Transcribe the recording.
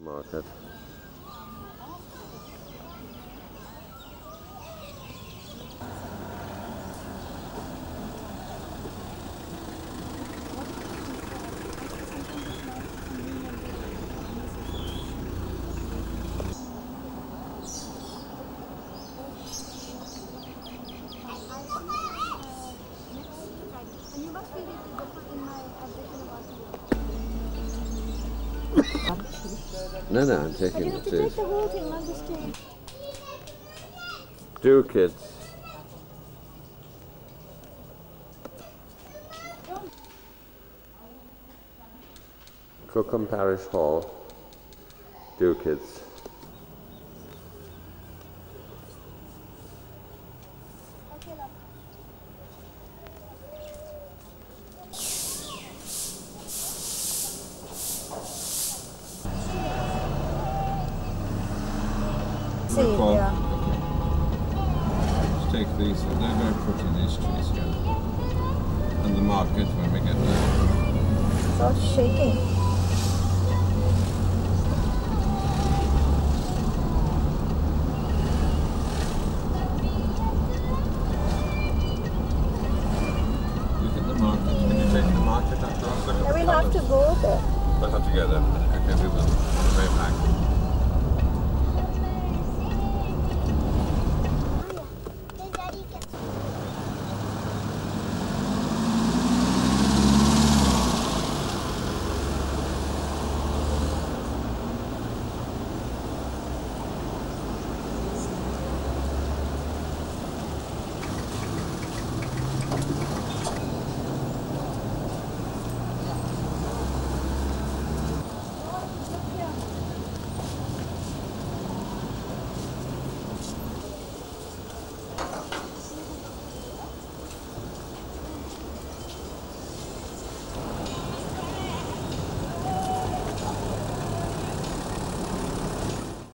market. No, I'm taking You have to take the whole thing, not just take. Do kids. Crookham Parish Hall. Do kids. Okay, love. Yeah. Let's take these, they're very pretty, these trees here. And the market when we get there. It's all shaking.